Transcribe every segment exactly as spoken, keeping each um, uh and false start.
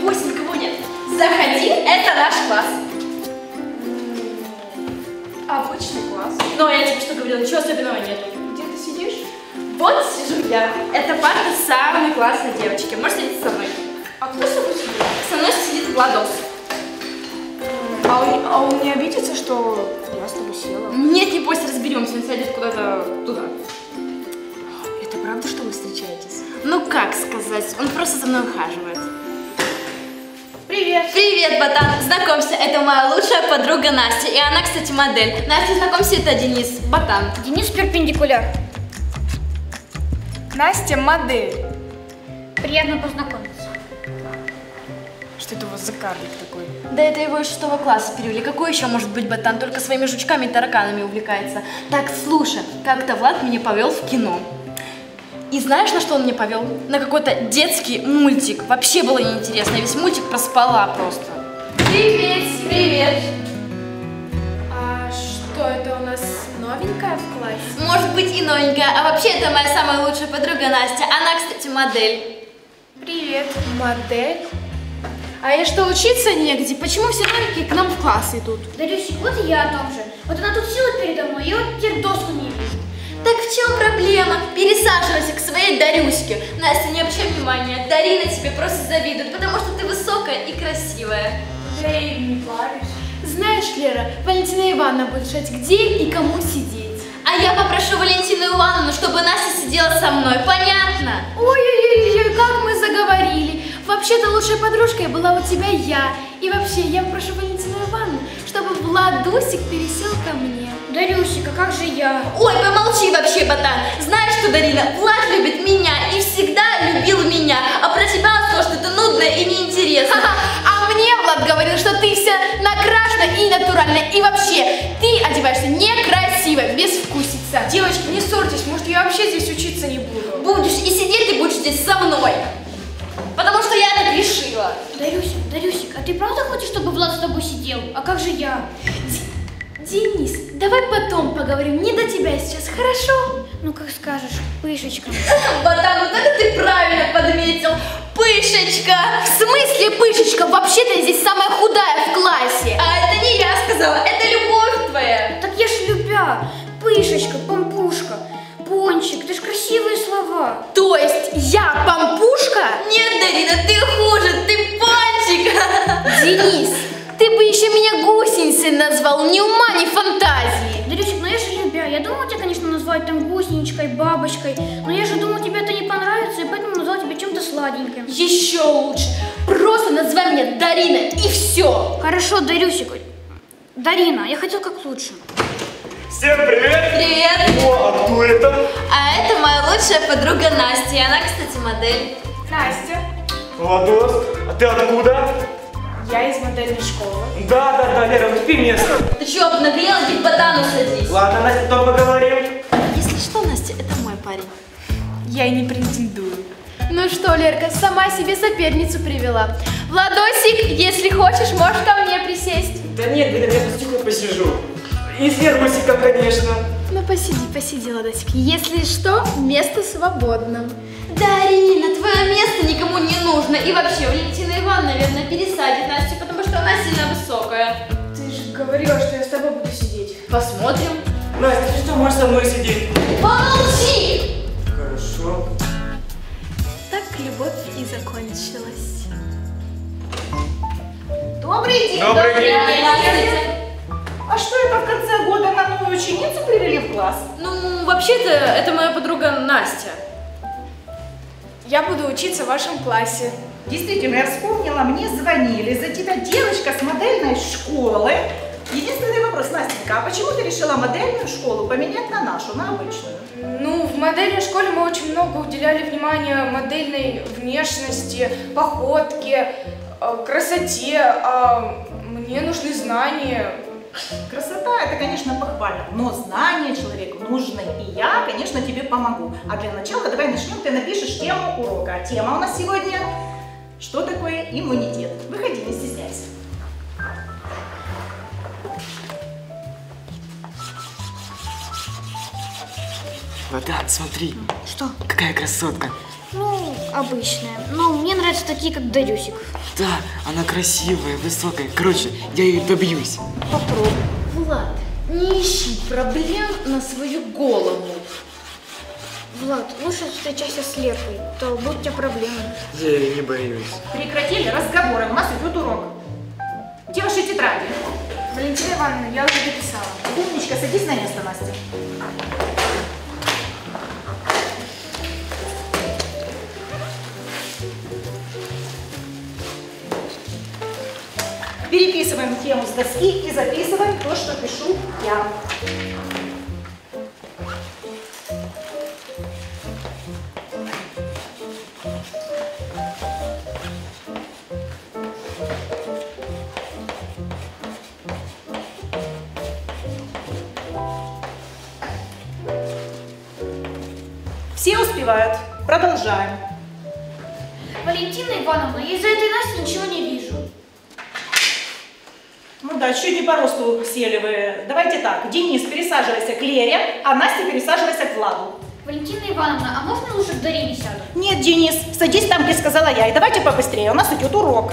Бойся, никого нет. Заходи, это наш класс. Обычный класс. Но я тебе что говорила, ничего особенного нету. Где ты сидишь? Вот сижу я. Это парта самой классной девочки. Можешь сидеть со мной? А кто с тобой сидит? Со мной сидит Владос. А он, а он не обидится, что я с тобой села? Нет, не бойся, разберемся. Он сядет куда-то туда. Это правда, что вы встречаетесь? Ну как сказать, он просто за мной ухаживает. Привет! Привет, Ботан! Знакомься, это моя лучшая подруга Настя. И она, кстати, модель. Настя, знакомься, это Денис. Ботан. Денис перпендикуляр. Настя модель. Приятно познакомиться. Что это у вас за карлик такой? Да это его из шестого класса перевели. Какой еще может быть Ботан? Только своими жучками и тараканами увлекается. Так, слушай, как-то Влад меня повел в кино. И знаешь, на что он меня повел? На какой-то детский мультик. Вообще было неинтересно. Я весь мультик проспала просто. Привет, привет. А что это у нас новенькая в классе? Может быть и новенькая. А вообще это моя самая лучшая подруга Настя. Она, кстати, модель. Привет, модель. А я что, учиться негде? Почему все новенькие к нам в класс идут? Дарюсик, вот и я о том же. Вот она тут села передо мной, я вот теперь доску не вижу. Так в чем проблема? Пересаживайся к своей Дарюське. Настя, не обращай внимания. Дарина тебе просто завидует, потому что ты высокая и красивая. Да и не паришь. Знаешь, Лера, Валентина Ивановна будет решать, где и кому сидеть. А я попрошу Валентину Ивановну, чтобы Настя сидела со мной. Понятно? Ой-ой-ой, как мы заговорили. Вообще-то лучшей подружкой была у тебя я. И вообще, я попрошу Валентину Ивановну, чтобы Владусик пересел ко мне. Дарюсик, а как же я? Ой, помолчи вообще, Ботан. Знаешь что, Дарина, Влад любит меня и всегда любил меня. А про тебя он сказал, что ты нудная и неинтересная. А мне Влад говорил, что ты вся накрашена и натуральная. И вообще, ты одеваешься некрасиво, безвкусица. Девочки, не ссорьтесь, может, я вообще здесь учиться не буду. Будешь и сидеть ты будешь здесь со мной. Потому что я так решила. Дарюсик, Дарюсик, а ты правда хочешь, чтобы Влад с тобой сидел? А как же я? Денис, давай потом поговорим, не до тебя сейчас, хорошо? Ну, как скажешь, пышечка. Ботан, вот это ты правильно подметил. Пышечка. В смысле пышечка? Вообще-то я здесь самая худая в классе. А это не я сказала, это любовь твоя. Так я ж любя. Пышечка, помпушка, пончик, это ж красивые слова. То есть я помпушка? Нет, Дарина, ты хуже, ты пончик. Денис, ты бы еще меня гусеницей назвал, ни ума, ни фантазии. Дарюсик, ну я же любя. Я думала тебя, конечно, назвать там гусеничкой, бабочкой, но я же думала, тебе это не понравится, и поэтому назвала тебя чем-то сладеньким. Еще лучше. Просто называй меня Дарина, и все. Хорошо, Дарюсик. Дарина, я хотел как лучше. Всем привет! Привет. О, а кто это? А это моя лучшая подруга Настя. И она, кстати, модель. Настя, Владос, а ты откуда? я из модельной школы. Да, да, да, Лера, уступи место. Ты чего, обнаглела? Иди к Ботану садись. Ладно, Настя, потом поговорим. Если что, Настя, это мой парень. Я и не претендую. Ну что, Лерка, сама себе соперницу привела. Владосик, если хочешь, можешь ко мне присесть. Да нет, Лера, я тут тихо посижу. И с Лергусиком, конечно. Ну посиди, посиди, Владосик. Если что, место свободно. Дарина, твое место никому не нужно. И вообще, Валентина Ивановна, наверное, пересадит Настю, потому что она сильно высокая. Ты же говорила, что я с тобой буду сидеть. Посмотрим. Настя, ты что, можешь со мной сидеть? Помолчи! Хорошо. Так любовь и закончилась. Добрый день. Добрый день. Здравствуйте. А что это в конце года на новую ученицу привели в класс? Ну, вообще-то, это моя подруга Настя. Я буду учиться в вашем классе. Действительно, я вспомнила, мне звонили за тебя девочка с модельной школы. Единственный вопрос, Настенька, а почему ты решила модельную школу поменять на нашу, на обычную? Ну, в модельной школе мы очень много уделяли внимания модельной внешности, походке, э, красоте, а мне нужны знания. Красота, это, конечно, похвально, но знания человеку нужны, и я, конечно, тебе помогу. А для начала давай начнем, ты напишешь тему урока. А тема у нас сегодня, что такое иммунитет. Выходи, не стесняйся. Ботан, смотри. Что? Какая красотка. Ну, обычная. Но мне нравятся такие, как Дарюсик. Да, она красивая, высокая. Короче, я ее добьюсь. Попробуй. Влад, не ищи проблем на свою голову. Влад, лучше встречайся с Леркой, то будут у тебя проблемы. Я ее не боюсь. Прекратили разговоры, у нас идет урок. Где ваши тетради? Валентина Ивановна, я уже дописала. Умничка, садись на место, Настя. Переписываем тему с доски и записываем то, что пишу я. Все успевают. Продолжаем. Валентина Ивановна, я из-за этой Насти ничего не вижу. Ну да, чуть не по росту сели вы. Давайте так, Денис, пересаживайся к Лере, а Настя, пересаживайся к Владу. Валентина Ивановна, а можно лучше к Дарине сяду? Нет, Денис, садись там, где сказала я, и давайте побыстрее, у нас идет урок.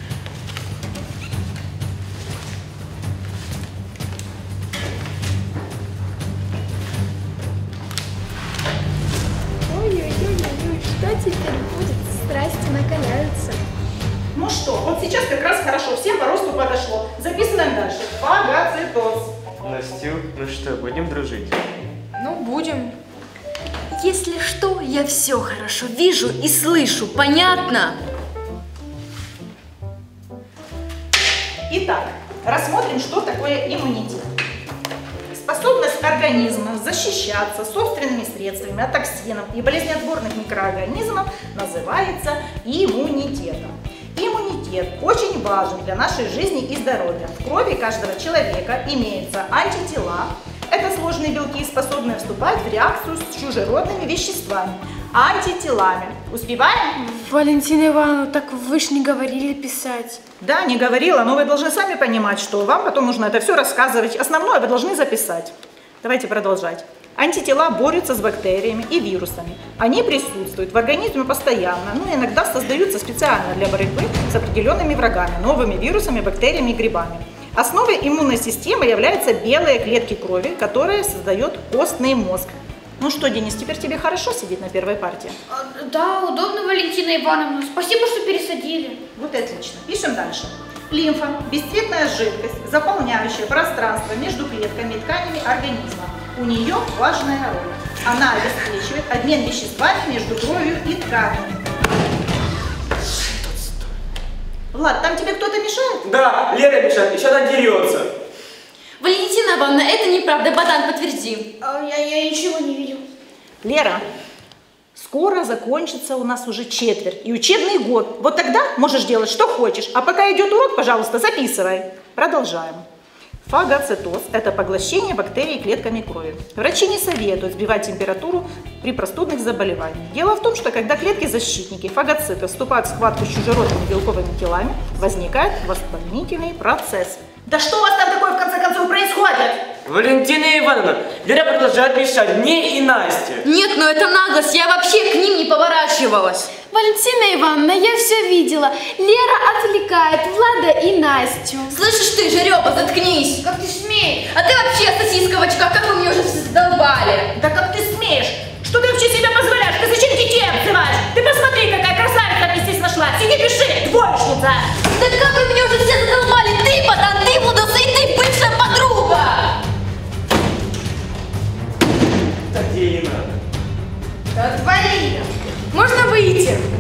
Ой-ой-ой, что теперь будет? Страсти накаляются. Ну что, вот сейчас как раз хорошо, всем по росту подошло. Записываем дальше. Фагоцитоз. Настю, ну что, будем дружить? Ну, будем. Если что, я все хорошо вижу и слышу, понятно? Итак, рассмотрим, что такое иммунитет. Способность организма защищаться собственными средствами от токсинов и болезнеотворных микроорганизмов называется иммунитетом. Иммунитет очень важен для нашей жизни и здоровья. В крови каждого человека имеются антитела. Это сложные белки, способные вступать в реакцию с чужеродными веществами. Антителами. Успеваем? Валентина Ивановна, так вы ж не говорили писать. Да, не говорила, но вы должны сами понимать, что вам потом нужно это все рассказывать. Основное вы должны записать. Давайте продолжать. Антитела борются с бактериями и вирусами. Они присутствуют в организме постоянно, но иногда создаются специально для борьбы с определенными врагами, новыми вирусами, бактериями и грибами. Основой иммунной системы являются белые клетки крови, которые создает костный мозг. Ну что, Денис, теперь тебе хорошо сидеть на первой партии? А, да, удобно, Валентина Ивановна. Спасибо, что пересадили. Вот и отлично. Пишем дальше. Лимфа – бесцветная жидкость, заполняющая пространство между клетками и тканями организма. У нее важная роль. Она обеспечивает обмен веществами между кровью и тканями. Влад, там тебе кто-то мешает? Да, Лера мешает, еще она дерется. Валентина Ивановна, это неправда, Богдан, подтверди. А, я, я ничего не видел. Лера, скоро закончится у нас уже четверть и учебный год. Вот тогда можешь делать, что хочешь. А пока идет урок, пожалуйста, записывай. Продолжаем. Фагоцитоз – это поглощение бактерий клетками крови. Врачи не советуют сбивать температуру при простудных заболеваниях. Дело в том, что когда клетки-защитники, фагоциты, вступают в схватку с чужеродными белковыми телами, возникает воспалительный процесс. Да что у вас там такое в конце концов происходит? Валентина Ивановна, Лера продолжает мешать мне и Насте. Нет, ну это наглость, я вообще к ним не поворачивалась. Валентина Ивановна, я все видела. Лера отвлекает Влада и Настю. Слышишь ты, Жереба, заткнись. Как ты смеешь? А ты вообще сосиска в очках, как вы мне уже все задолбали. Да как ты смеешь? Что ты вообще себе позволяешь? Ты зачем детей обзываешь? Ты посмотри, какая красавица она здесь нашла. Сиди, пиши, двоечница. Да как вы меня уже все задолбали? Ты, Богдан, ты, Владусы, ты бывшая подруга. Так ей не надо. Да отвали! Можно выйти?